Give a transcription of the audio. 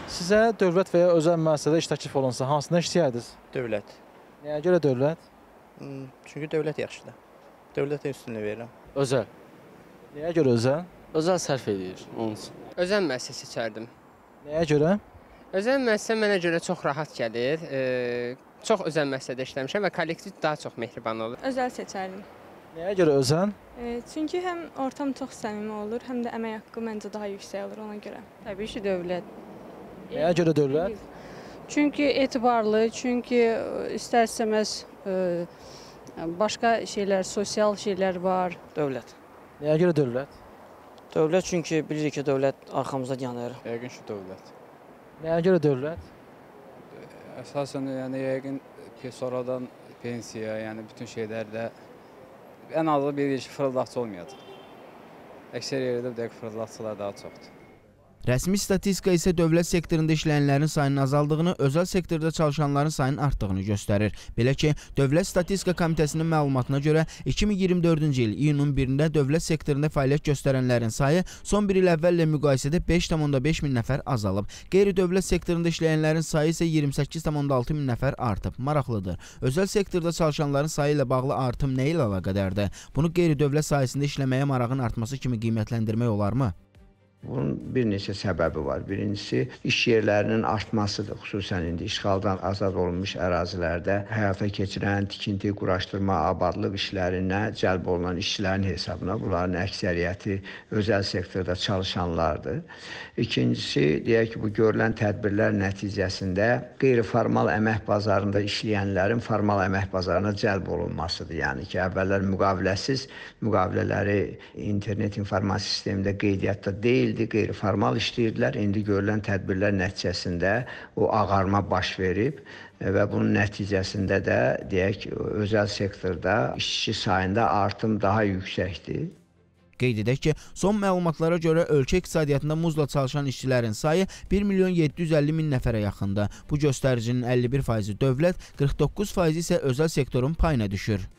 Sizə dövlət və ya özəl müəssisədə iş təklif olunsa, hansına işləyərdiniz? Dövlət. Nəyə görə dövlət? Çünki dövlət yaxşıdır. Dövlətə üstünlük verirəm. Özəl. Nəyə görə özəl? Özəl sərf edir onun üçün. Özəl müəssisə seçərdim. Nəyə görə? Özəl müəssisə mənə görə çox rahat gəlir. Çox özəl müəssisədə işləmişəm və kollektiv daha çox mehriban olur. Özəl seçərdim. Nəyə görə özəl? Çünki həm ortam çox səmimi olur, həm də əmək haqqı məncə daha yüksək olur ona görə. Təbii ki, dövlət. Nəyə görə dövlət? Çünki etibarlı, çünki istər-istəməz başqa şeylər, sosial şeylər var. Dövlət. Nəyə görə dövlət? Dövlət çünki bilirik ki, dövlət arxamızda yanır. Yəqin ki, dövlət. Nəyə görə dövlət? Əsasən, yəni yəqin ki, sonradan pensiya, yəni bütün şeylərdə ən azı bir iş fırıldaqçı olmayacaq. Əksər yerdə bir dəqiq fırıldaqçılar daha çoxdur. Rəsmi statistika isə dövlət sektorunda işləyənlərin sayının azaldığını, özəl sektorda çalışanların sayının artdığını göstərir. Belə ki, Dövlət Statistika Komitəsinin məlumatına görə 2024-cü il iyunun 1-də dövlət sektorunda fəaliyyət göstərənlərin sayı son bir il əvvəllə müqayisədə 5,5 min nəfər azalıb. Qeyri-dövlət sektorunda işləyənlərin sayı isə 28,6 min nəfər artıb. Maraqlıdır. Özəl sektorda çalışanların sayı ilə bağlı artım nə ilə əlaqədardır? Bunu qeyri-dövlət sayəsində işləməyə marağın artması kimi qiymətləndirmək olarmı? Bunun bir neçə səbəbi var. Birincisi, iş yerlərinin artmasıdır. Xüsusən indi işğaldan azad olunmuş ərazilərdə həyata keçirilən tikinti, quraşdırma, abadlıq işlərinə cəlb olunan işçilərin hesabına bunların əksəriyyəti özəl sektorda çalışanlardır. İkincisi, deyək ki, bu görülən tədbirlər nəticəsində qeyri-formal əmək bazarında işləyənlərin formal əmək bazarına cəlb olunmasıdır. Yəni ki, əvvəllər müqaviləsiz müqavilələri internet informasiya sistemində qeydiyyatda deyil, qeyri-formal işləyirdilər. İndi görülən tədbirlər nəticəsində o ağarma baş verib və bunun nəticəsində də deyək özəl sektorda işçi sayında artım daha yüksəkdir. Qeyd edək ki, son məlumatlara görə ölkə iqtisadiyyatında muzla çalışan işçilərin sayı 1.750.000 nəfərə yaxındır. Bu göstəricinin 51% dövlət, 49% isə özəl sektorun payına düşür.